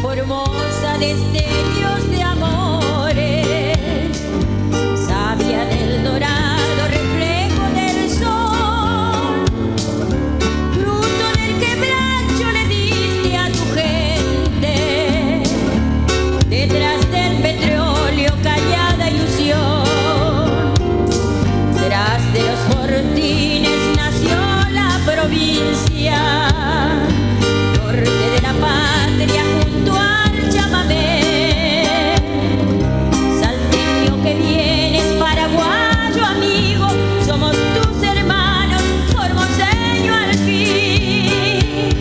Formosa destellos de amores, sabia del dorado reflejo del sol, fruto del quebracho le diste a tu gente, detrás del petróleo callada ilusión, tras de los fortines nació la provincia, norte de la patria junto al chamamé, salteño que vienes, paraguayo amigo, somos tus hermanos, formoseño al fin.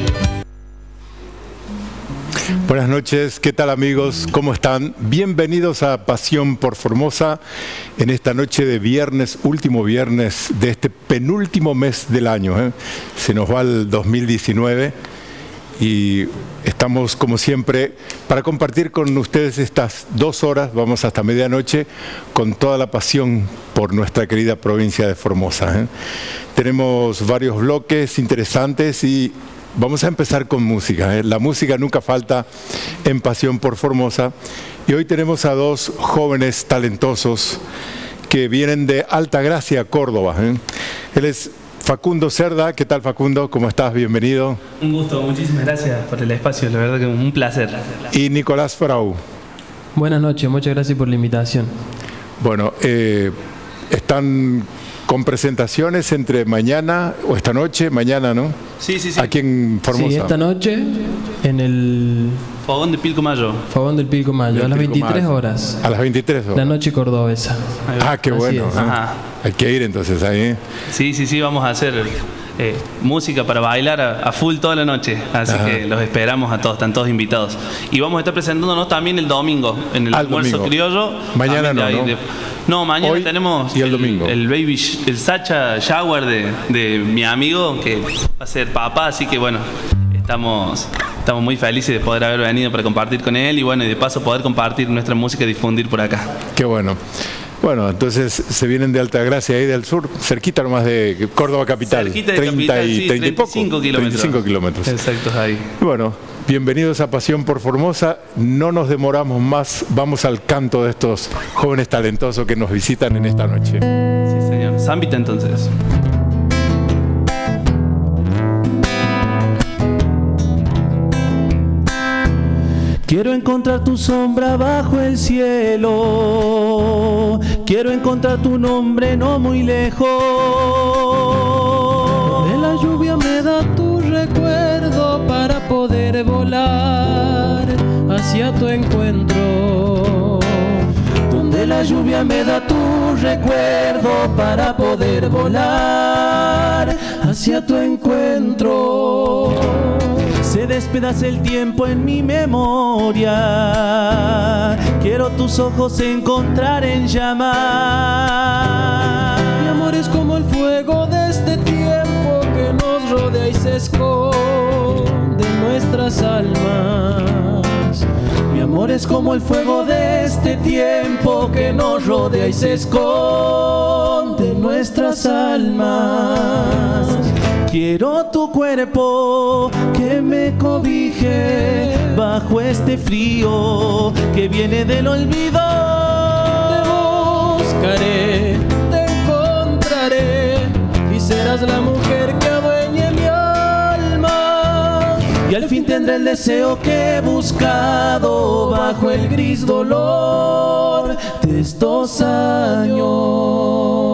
Buenas noches, ¿qué tal amigos? ¿Cómo están? Bienvenidos a Pasión por Formosa en esta noche de viernes, último viernes de este penúltimo mes del año, ¿eh? Se nos va el 2019 y estamos como siempre para compartir con ustedes estas 2 horas, vamos hasta medianoche, con toda la pasión por nuestra querida provincia de Formosa, ¿eh? Tenemos varios bloques interesantes y vamos a empezar con música, ¿eh? La música nunca falta en Pasión por Formosa. Y hoy tenemos a 2 jóvenes talentosos que vienen de Altagracia, Córdoba, ¿eh? Él es Facundo Cerda. ¿Qué tal, Facundo? ¿Cómo estás? Bienvenido. Un gusto, muchísimas gracias por el espacio, la verdad que un placer. Y Nicolás Frau. Buenas noches, muchas gracias por la invitación. Bueno, están con presentaciones entre mañana o esta noche, mañana, ¿no? Sí. Aquí en Formosa. Sí, esta noche en el Fogón de Pilcomayo. Fogón del Pilcomayo, a las 23 horas. A las 23 horas. La noche cordobesa. Ah, qué bueno. Ajá. Hay que ir entonces ahí. Sí, vamos a hacer música para bailar a full toda la noche. Así que los esperamos a todos, están todos invitados. Y vamos a estar presentándonos también el domingo en el almuerzo criollo. Mañana no, ¿no? No, mañana Hoy tenemos y el domingo. el Sacha Shower de mi amigo que va a ser papá, así que bueno, estamos muy felices de poder haber venido para compartir con él y bueno, y de paso poder compartir nuestra música y difundir por acá. Qué bueno. Bueno, entonces se vienen de Altagracia, ahí del sur, cerquita nomás de Córdoba capital. Cerquita de capital, sí, 35 kilómetros. 35 kilómetros. Exacto, ahí. Bueno, bienvenidos a Pasión por Formosa. No nos demoramos más, vamos al canto de estos jóvenes talentosos que nos visitan en esta noche. Sí, señor. Zambita entonces. Quiero encontrar tu sombra bajo el cielo, quiero encontrar tu nombre no muy lejos. Donde la lluvia me da tu recuerdo para poder volar hacia tu encuentro. Donde la lluvia me da tu recuerdo para poder volar hacia tu encuentro. Se despedaza el tiempo en mi memoria, quiero tus ojos encontrar en llamas. Mi amor es como el fuego de este tiempo que nos rodea y se esconde en nuestras almas. Mi amor es como el fuego de este tiempo que nos rodea y se esconde en nuestras almas. Quiero tu cuerpo que me cobije bajo este frío que viene del olvido. Te buscaré, te encontraré y serás la mujer que adueñe mi alma. Y al fin tendré el deseo que he buscado bajo el gris dolor de estos años.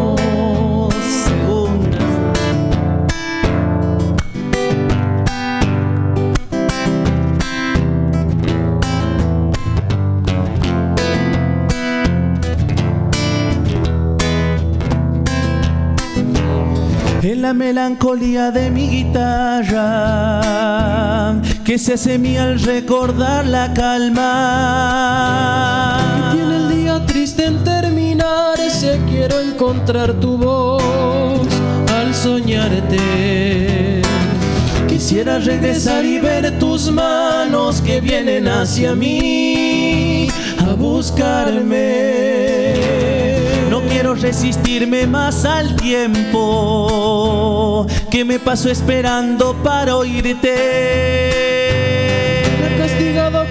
En la melancolía de mi guitarra que se hace mía al recordar la calma que tiene el día triste en terminar, ese quiero encontrar tu voz al soñarte. Quisiera regresar y ver tus manos que vienen hacia mí a buscarme. No quiero resistirme más al tiempo que me paso esperando para oírte. Me he castigado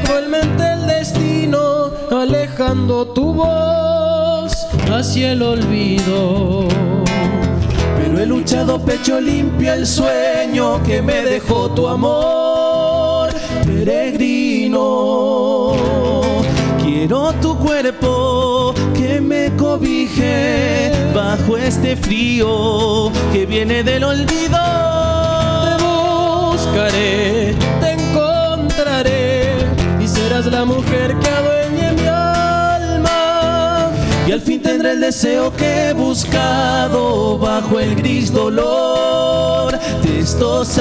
alejando tu voz hacia el olvido. Pero he luchado pecho limpio el sueño que me dejó tu amor, peregrino. Quiero tu cuerpo que me cobije bajo este frío que viene del olvido. Te buscaré, te encontraré y serás la mujer que adueñe mi alma. Y al fin tendré el deseo que he buscado bajo el gris dolor de estos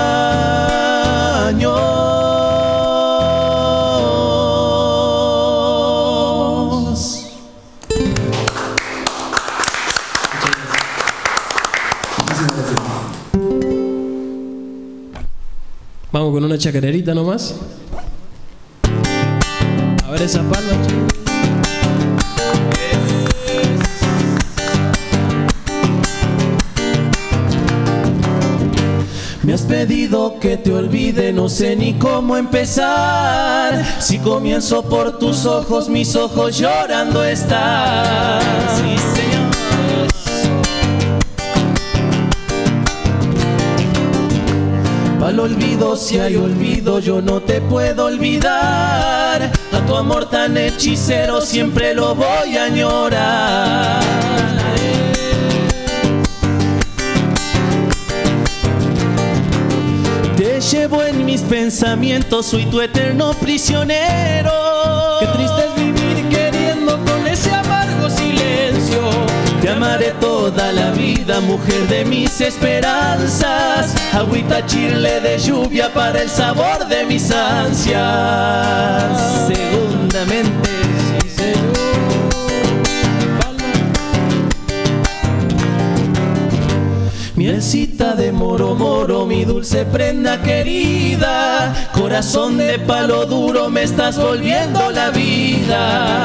años. Vamos con una chacarerita nomás. A ver esa palma, chicos. Me has pedido que te olvide, no sé ni cómo empezar. Si comienzo por tus ojos, mis ojos llorando están. Sí, señor. Al olvido, si hay olvido, yo no te puedo olvidar. A tu amor tan hechicero siempre lo voy a añorar. Te llevo en mis pensamientos, soy tu eterno prisionero. Qué triste es vivir queriendo con ese amargo silencio. Te amaré toda la vida, mujer de mis esperanzas. Agüita chile de lluvia para el sabor de mis ansias. Segundamente, sí, señor. Mielcita de moro moro, mi dulce prenda querida. Corazón de palo duro, me estás volviendo la vida.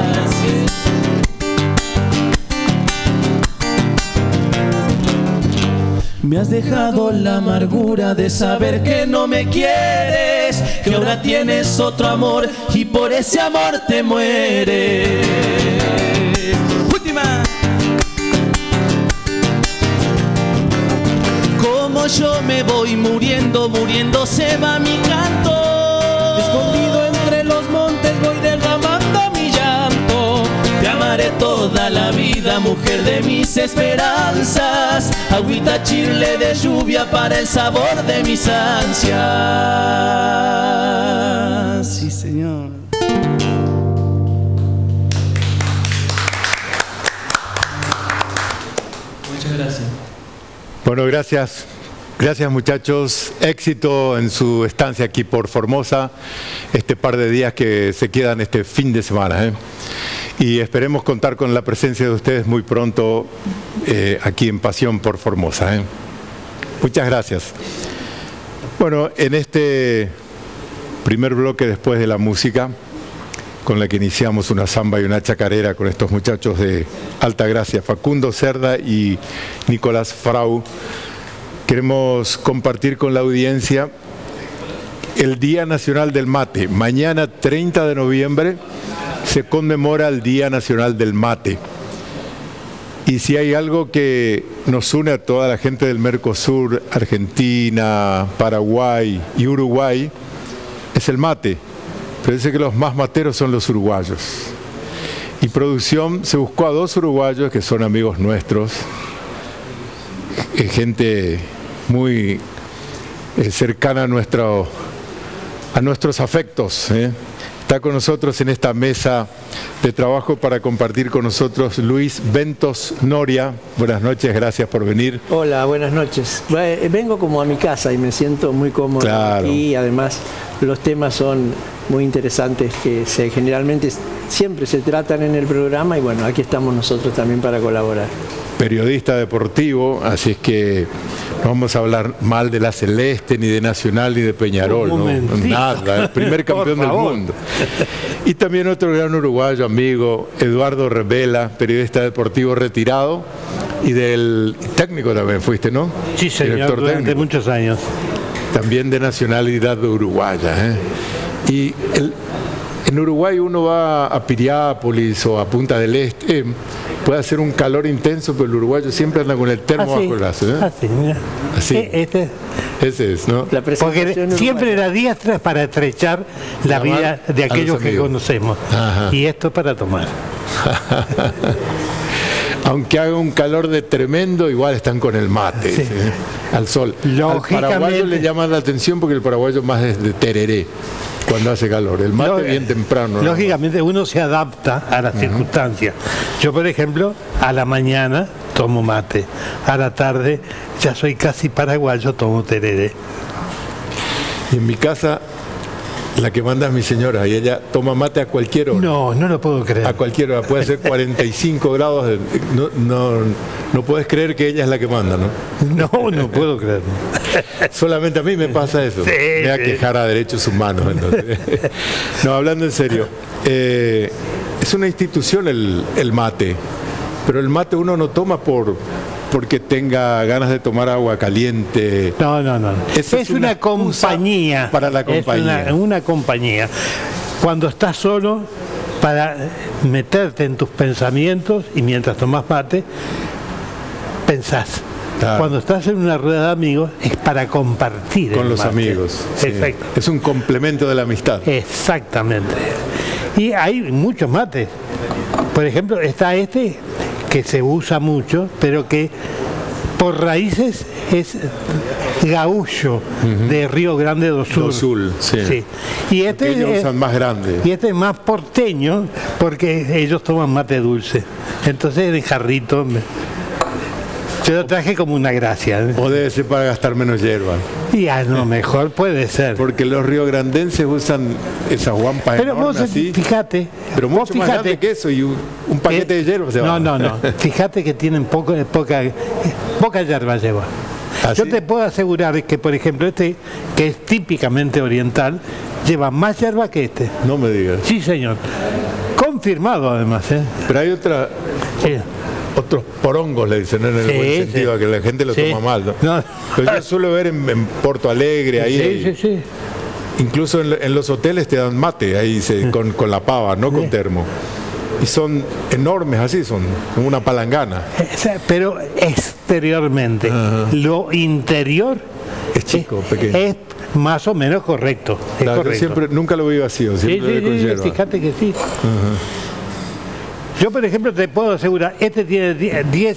Me has dejado la amargura de saber que no me quieres, que ahora tienes otro amor y por ese amor te mueres. Última. Como yo me voy muriendo, muriendo se va mi canto. Escondido entre los montes voy derramando mi llanto. Te amaré toda la vida, mujer de mis esperanzas. Agüita chile de lluvia para el sabor de mis ansias. Sí, señor. Muchas gracias. Bueno, gracias. Gracias, muchachos. Éxito en su estancia aquí por Formosa, este par de días que se quedan este fin de semana, ¿eh? Y esperemos contar con la presencia de ustedes muy pronto aquí en Pasión por Formosa, ¿eh? Muchas gracias. Bueno, en este primer bloque, después de la música, con la que iniciamos una samba y una chacarera con estos muchachos de Altagracia, Facundo Cerda y Nicolás Frau, queremos compartir con la audiencia el Día Nacional del Mate. Mañana, 30 de noviembre, se conmemora el Día Nacional del Mate. Y si hay algo que nos une a toda la gente del Mercosur, Argentina, Paraguay y Uruguay, es el mate. Parece que los más materos son los uruguayos. Y producción se buscó a 2 uruguayos que son amigos nuestros, gente muy cercana a nuestros afectos, ¿eh? Está con nosotros en esta mesa de trabajo para compartir con nosotros Luis Ventos Noria. Buenas noches, gracias por venir. Hola, buenas noches. Vengo como a mi casa y me siento muy cómodo, claro, aquí. Y además los temas son muy interesantes que generalmente siempre se tratan en el programa y bueno, aquí estamos nosotros también para colaborar. Periodista deportivo, así es que no vamos a hablar mal de la Celeste, ni de Nacional, ni de Peñarol, ¿no? Nada, el primer campeón del mundo. Y también otro gran uruguayo amigo, Eduardo Revela, periodista deportivo retirado y del técnico también fuiste, ¿no? Sí, señor, durante muchos años. También de nacionalidad uruguaya, ¿eh? Y En Uruguay uno va a Piriápolis o a Punta del Este, puede hacer un calor intenso, pero el uruguayo siempre anda con el termo bajo el brazo. Así, mira. Así. Ese es, ¿no? Porque siempre era días para estrechar la vida de aquellos que conocemos. Ajá. Y esto es para tomar. Aunque haga un calor de tremendo, igual están con el mate, sí. ¿sí? Al sol. Al paraguayo le llama la atención porque el paraguayo más es de tereré cuando hace calor. El mate bien temprano. Lógicamente uno se adapta a las circunstancias. Yo, por ejemplo, a la mañana tomo mate. A la tarde ya soy casi paraguayo, tomo tereré. Y en mi casa la que manda es mi señora y ella toma mate a cualquier hora. No lo puedo creer. A cualquier hora, puede ser 45 grados. No puedes creer que ella es la que manda, ¿no? No puedo creer. Solamente a mí me pasa eso. Sí, me voy a quejar a derechos humanos. Entonces. No, hablando en serio, es una institución el mate, pero el mate uno no toma porque tenga ganas de tomar agua caliente. No. Es una compañía. Para la compañía. Es una compañía. Cuando estás solo, para meterte en tus pensamientos y mientras tomas mate, pensás. Claro. Cuando estás en una rueda de amigos, es para compartir. Con los amigos. Sí. Exacto. Es un complemento de la amistad. Exactamente. Y hay muchos mates. Por ejemplo, está este que se usa mucho, pero que por raíces es gaúcho de Río Grande do Sul. Do Sul, sí. Y este ellos usan más grande. Y este es más porteño porque ellos toman mate dulce. Entonces en jarrito yo lo traje como una gracia. O debe ser para gastar menos hierba. Y a lo mejor puede ser. Porque los riograndenses usan esas guampas pero enormes vos así. Fíjate. Pero mucho más grande que eso y un paquete de hierba se va. No. Fíjate que tienen poca hierba lleva. ¿Ah, yo sí? te puedo asegurar que, por ejemplo, este, que es típicamente oriental, lleva más hierba que este. No me digas. Sí, señor. Confirmado, además. Pero hay otros porongos, le dicen, ¿no? En el buen sentido, a que la gente lo toma mal, ¿no? Pero yo suelo ver en Porto Alegre, ahí. Sí. Incluso en los hoteles te dan mate, ahí con la pava, no con termo. Y son enormes así, son una palangana. Pero exteriormente, lo interior es chico, pequeño. Es más o menos correcto. Claro, yo siempre, nunca lo vi vacío, siempre lo vi con hierba. Fíjate que sí. Yo, por ejemplo, te puedo asegurar, este tiene 10,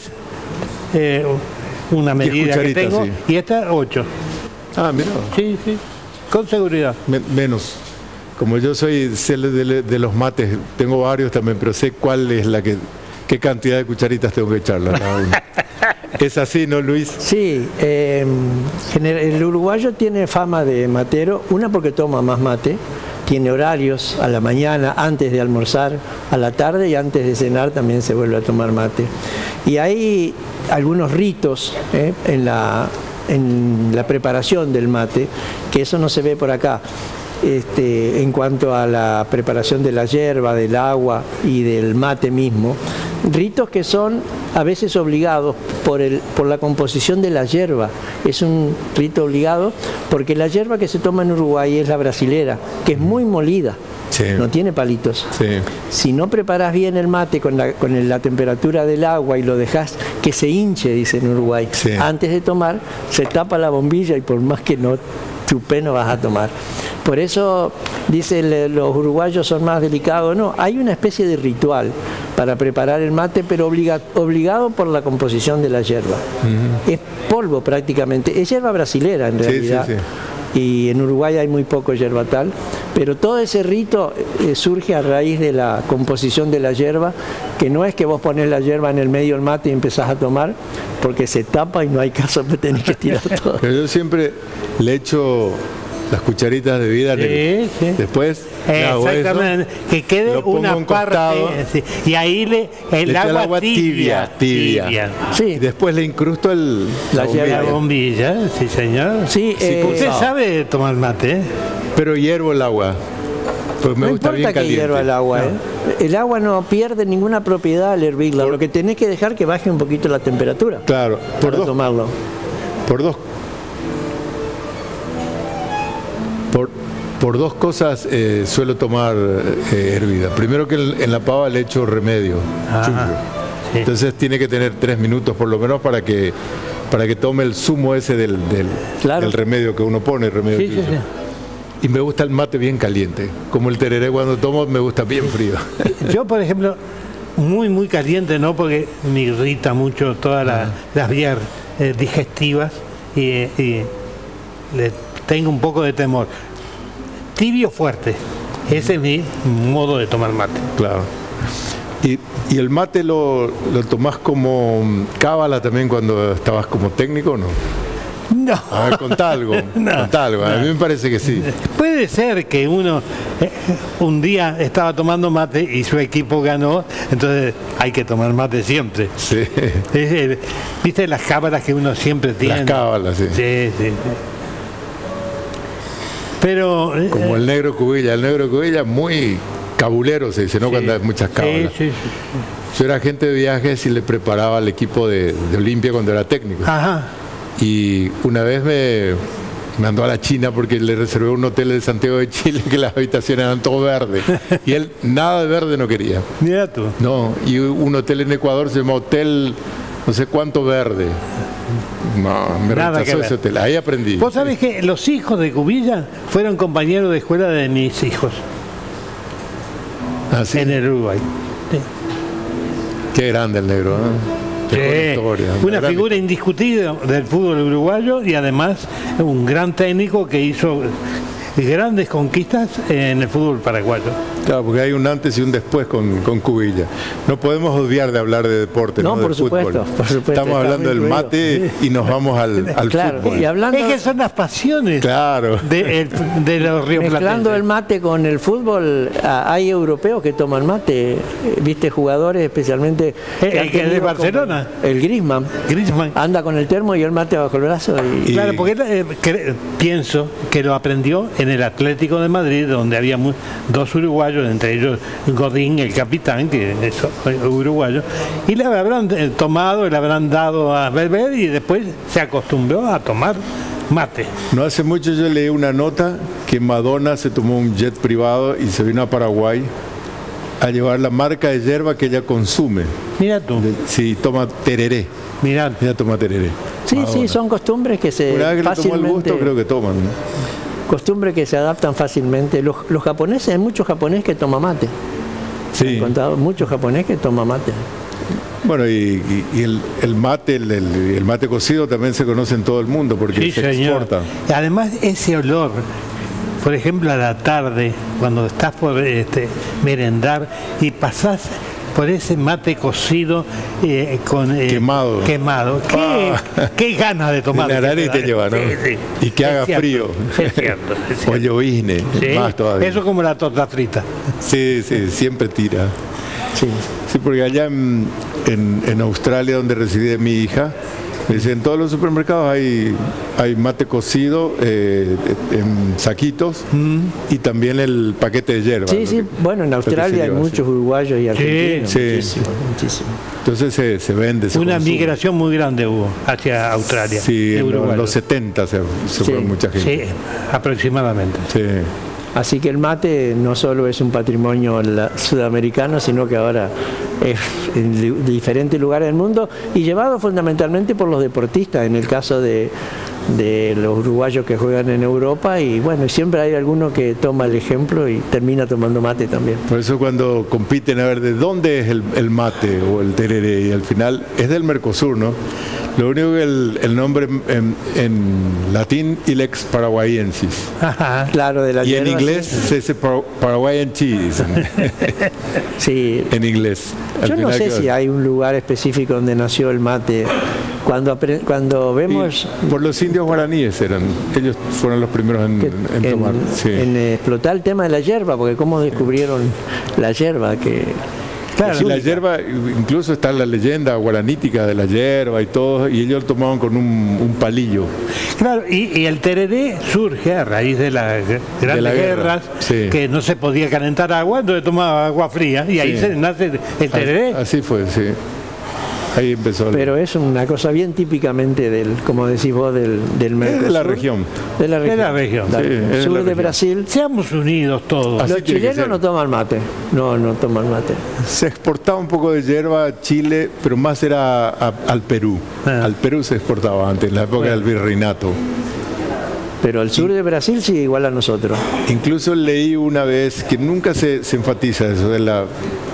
una medida que tengo, y esta 8. Ah, mira. Sí, con seguridad. Menos. Como yo sé de los mates, tengo varios también, pero sé cuál es qué cantidad de cucharitas tengo que echarla cada uno. ¿Es así, no, Luis? Sí, el uruguayo tiene fama de matero, una porque toma más mate, tiene horarios a la mañana, antes de almorzar, a la tarde y antes de cenar también se vuelve a tomar mate. Y hay algunos ritos en la preparación del mate, que eso no se ve por acá. En cuanto a la preparación de la yerba, del agua y del mate mismo, ritos que son a veces obligados por la composición de la yerba. Es un rito obligado porque la yerba que se toma en Uruguay es la brasilera, que es muy molida. Sí. No tiene palitos. Sí. Si no preparas bien el mate con la temperatura del agua y lo dejas que se hinche, dice en Uruguay, antes de tomar, se tapa la bombilla y por más que no chupé no vas a tomar. Por eso, dice, los uruguayos son más delicados. No, hay una especie de ritual para preparar el mate, pero obligado por la composición de la yerba. Es polvo prácticamente, es yerba brasilera en realidad. Y en Uruguay hay muy poco yerbatal, pero todo ese rito surge a raíz de la composición de la yerba, que no es que vos pones la yerba en el medio del mate y empezás a tomar, porque se tapa y no hay caso, pero tenés que tirar todo. Pero yo siempre le echo las cucharitas de vida después exactamente, eso, que quede una parte y ahí el agua tibia. Sí. Y después le incrusto la bombilla, sí señor. Sí, usted sabe tomar mate, pero hiervo el agua. Pues me gusta bien caliente. Que hierva el agua, El agua no pierde ninguna propiedad al hervirla. Lo que tenés que dejar que baje un poquito la temperatura. Claro, para tomarlo. Por dos cosas suelo tomar hervida. Primero que en la pava le echo remedio. Ajá, sí. Entonces tiene que tener 3 minutos por lo menos para que tome el zumo ese del remedio que uno pone, remedio Sí, chillo. sí, sí. Y me gusta el mate bien caliente. Como el tereré cuando tomo me gusta bien frío. Yo, por ejemplo, muy caliente, ¿no? Porque me irrita mucho todas las vías digestivas y le tengo un poco de temor. Tibio fuerte. Ese es mi modo de tomar mate. Claro. ¿Y el mate lo tomás como cábala también cuando estabas como técnico o no? No. A ver, contá algo. Contá algo. A mí me parece que sí. Puede ser que uno un día estaba tomando mate y su equipo ganó, entonces hay que tomar mate siempre. Sí. ¿Viste las cábalas que uno siempre tiene? Las cábalas, sí. Sí, sí. Pero Como el negro Cubilla. El negro Cubilla muy cabulero, se dice, ¿no? Cuando hay muchas cábalas. Sí. Yo era agente de viajes y le preparaba al equipo de Olimpia cuando era técnico. Ajá. Y una vez me mandó a la China porque le reservé un hotel de Santiago de Chile que las habitaciones eran todo verde. Y él nada de verde no quería. Mira tú. No, y un hotel en Ecuador se llama Hotel no sé cuánto verde. No, me Nada rechazó que ver. ese hotel. Ahí aprendí. Vos sabés que los hijos de Cubilla fueron compañeros de escuela de mis hijos Ah, sí. en el Uruguay. Sí. Qué grande el negro, ¿eh? Qué buena historia. Una gran figura indiscutible del fútbol uruguayo y además un gran técnico que hizo grandes conquistas en el fútbol paraguayo. Claro, porque hay un antes y un después con Cubilla. No podemos obviar de hablar de deporte, No, ¿no? por de fútbol. supuesto, por supuesto, Estamos está hablando muy del incluido. mate y nos vamos al Claro, fútbol. y hablando, Es que son las pasiones Claro. de los rioplatenses. mezclando el mate con el fútbol, hay europeos que toman mate, viste, jugadores especialmente han que es de tenido Barcelona. como el Griezmann, Griezmann. anda con el termo y el mate bajo el brazo y Y- Claro, porque pienso que lo aprendió en el Atlético de Madrid, donde había dos uruguayos, entre ellos Godín, el capitán, que es uruguayo, y le habrán tomado, le habrán dado a beber y después se acostumbró a tomar mate. No hace mucho yo leí una nota que Madonna se tomó un jet privado y se vino a Paraguay a llevar la marca de hierba que ella consume. Mira tú, Sí, toma tereré. mira. Ella toma tereré. sí, Madonna. sí, son costumbres que se Una vez que le tomó el fácilmente gusto, creo que toman, ¿no? costumbres que se adaptan fácilmente. Los japoneses, hay muchos japoneses que toman mate. He Sí. contado muchos japoneses que toman mate. Bueno, y el mate, el mate cocido también se conoce en todo el mundo porque Sí, se señor. exporta. Además, ese olor, por ejemplo, a la tarde, cuando estás por merendar y pasás por ese mate cocido Quemado. quemado. Qué ganas de tomar. La nariz te lleva, ¿no? Y que Es haga cierto, frío. Es cierto. Es O cierto. llovizne, Sí, más todavía. eso como la torta frita. Sí, sí, siempre tira. Sí. Sí, porque allá en Australia, donde reside mi hija, me dicen, en todos los supermercados hay mate cocido en saquitos y también el paquete de hierba. Sí, ¿no? sí, bueno, en Lo que se Australia hay lleva, muchos sí. uruguayos y argentinos, Sí. muchísimo, muchísimo. Entonces se vende, se Una consume. migración muy grande hubo hacia Australia. Sí, de en uruguayos. los 70 se fue mucha gente. Sí, aproximadamente. Sí. Así que el mate no solo es un patrimonio sudamericano, sino que ahora es en diferentes lugares del mundo y llevado fundamentalmente por los deportistas, en el caso de los uruguayos que juegan en Europa, y bueno, siempre hay alguno que toma el ejemplo y termina tomando mate también. Por eso cuando compiten a ver de dónde es el mate o el tereré, y al final es del Mercosur, ¿no? Lo único que el nombre en latín, Ilex paraguayensis. Ajá. Claro, de la Y en hierba, inglés se dice Paraguayan cheese, sí. en inglés. Al Yo no final sé quedó- si hay un lugar específico donde nació el mate. Cuando vemos Y por los indios guaraníes eran, ellos fueron los primeros en tomar. Sí. en explotar el tema de la hierba, porque cómo descubrieron la hierba, que Claro, Sí, la hierba, incluso está la leyenda guaranítica de la hierba y todo, y ellos lo tomaban con un palillo. Claro, y el tereré surge a raíz de las grandes la guerra, guerras, sí. que no se podía calentar agua, entonces tomaba agua fría, y ahí Sí. se nace el tereré. Así fue, sí. Ahí empezó. Pero es una cosa bien típicamente del, como decís vos, del Mercosur. de la región. De la región. De la región. Claro. Sí, es de Sur la de región. Brasil. Seamos unidos todos. Así Los tiene que chilenos ser. no toman mate. No toman mate. Se exportaba un poco de hierba a Chile, pero más era al Perú. Ah. Al Perú se exportaba antes, en la época del virreinato. Pero el sur de Brasil sí igual a nosotros. Incluso leí una vez que nunca se enfatiza eso de la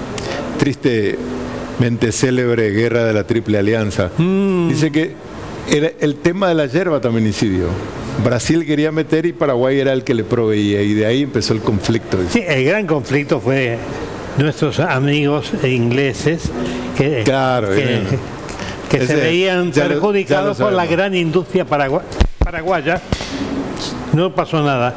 tristemente célebre guerra de la Triple Alianza. Dice que el tema de la hierba también incidió. Brasil quería meter y Paraguay era el que le proveía y de ahí empezó el conflicto. Sí, el gran conflicto fue nuestros amigos ingleses que, Claro, que se ese, veían ya lo perjudicados por la sabemos. gran industria paraguaya. No pasó nada.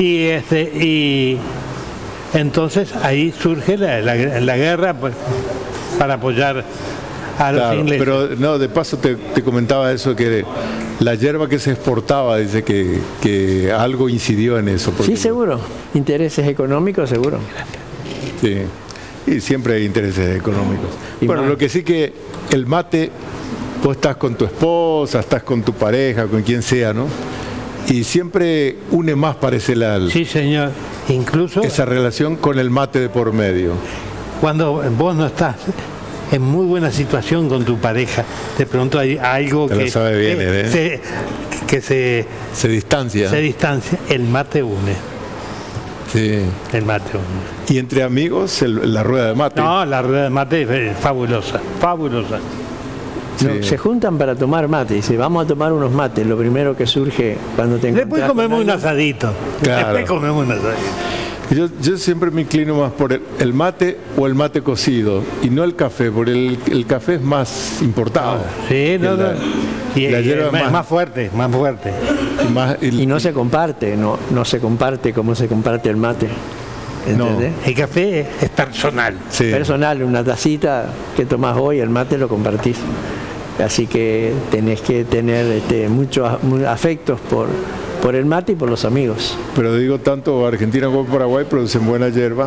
Y entonces ahí surge la guerra pues, para apoyar a los Claro, ingleses. pero no, de paso te comentaba eso, que la hierba que se exportaba, dice que algo incidió en eso. porque- Sí, seguro. Intereses económicos, seguro. Sí, y siempre hay intereses económicos. Y Bueno, más. lo que sí que el mate, vos estás con tu esposa, estás con tu pareja, con quien sea, ¿no? Y siempre une más, parece, Sí, señor. Incluso esa relación con el mate de por medio. cuando vos no estás en muy buena situación con tu pareja, de pronto hay algo Te lo que, sabe bien, que Se distancia. se distancia. El mate une. Sí. El mate une. Y entre amigos, la rueda de mate. No, la rueda de mate es fabulosa, fabulosa. Sí. No, se juntan para tomar mate. Dice, vamos a tomar unos mates. Lo primero que surge cuando te Después encontrás comemos con un alguien. asadito. Claro. Después comemos un asadito. Yo siempre me inclino más por el mate o el mate cocido y no el café, porque el café es más importado. Sí, no, no. Y, la y hierba es más fuerte, más fuerte. Y no se comparte, no se comparte como se comparte el mate. ¿Entendés? El café es personal. sí. Personal, una tacita que tomás hoy, el mate lo compartís. Así que tenés que tener muchos afectos por el mate y por los amigos. Pero digo, tanto Argentina como Paraguay producen buena hierba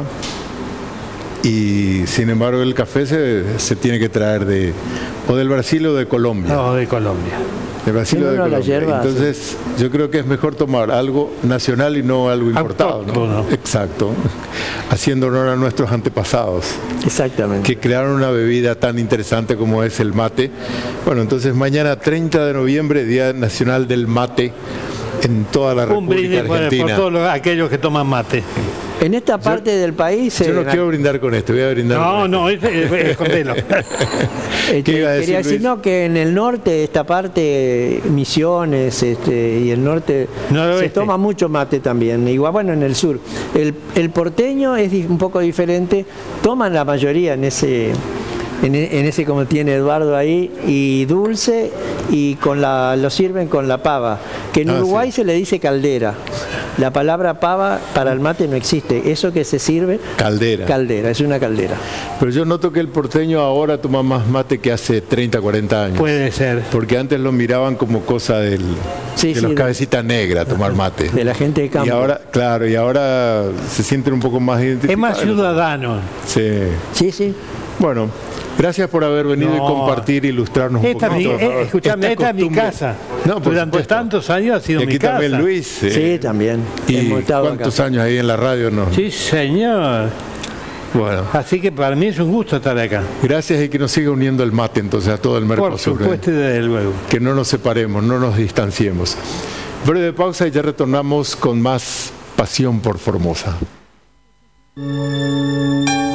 y sin embargo el café se tiene que traer o del Brasil o de Colombia. No, de Colombia. De Brasil Sí, o de no, la Colombia. hierba, Entonces yo creo que es mejor tomar algo nacional y no algo importado. ¿no? Autóctono. Exacto. Haciendo honor a nuestros antepasados, Exactamente. que crearon una bebida tan interesante como es el mate. Bueno, entonces mañana 30 de noviembre, Día Nacional del Mate en toda la Un República brindis por Argentina. todos aquellos que toman mate. En esta parte del país... Yo no quiero brindar con esto, voy a brindar con No, no, escondelo. ¿Qué iba a decir, quería decir, Luis? no, que en el norte, esta parte, Misiones y el norte, Noroeste. se toma mucho mate también. Igual, bueno, en el sur. El porteño es un poco diferente, toman la mayoría en ese como tiene Eduardo ahí, y dulce, y lo sirven con la pava, que en Uruguay sí. se le dice caldera. La palabra pava para el mate no existe. Eso que se sirve, Caldera. caldera, es una caldera. Pero yo noto que el porteño ahora toma más mate que hace 30, 40 años. Puede ser. Porque antes lo miraban como cosa de Sí, los sí, cabecitas negras tomar mate. De la gente de campo. Y ahora, claro, y ahora se sienten un poco más identificados. Es más ciudadano. Sí. Sí, sí. Bueno, gracias por haber venido No. y compartir, ilustrarnos un Esta, poquito. escuchame, esta es mi costumbre. casa. No, por Durante supuesto. tantos años ha sido Y aquí mi casa. también Luis. Sí, también. ¿Y Hemos estado cuántos acá. años ahí en la radio? No? Sí, señor. Bueno, Así que para mí es un gusto estar acá. gracias y que nos siga uniendo el mate entonces a todo el Por Mercosur. supuesto y desde luego. Que no nos separemos, no nos distanciemos. Breve pausa y ya retornamos con más Pasión por Formosa.